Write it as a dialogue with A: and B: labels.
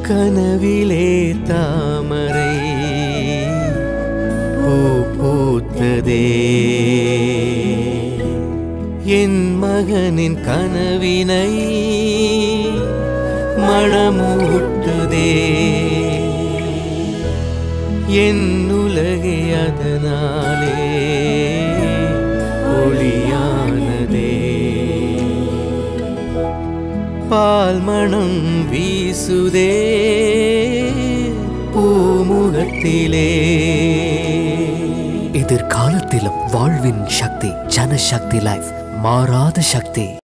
A: கனவிலே தாமரை பூ பூத்ததே என் மகனின் கனவினை மணமூட்டுதே என் உலகே அதனாலே ஒளியானதே பால் மணம் வீசுதே பூமுகத்திலே
B: எதிர்காலத்திலும் வாழ்வின் சக்தி ஜனசக்தி லைஃப் மாறாத சக்தி.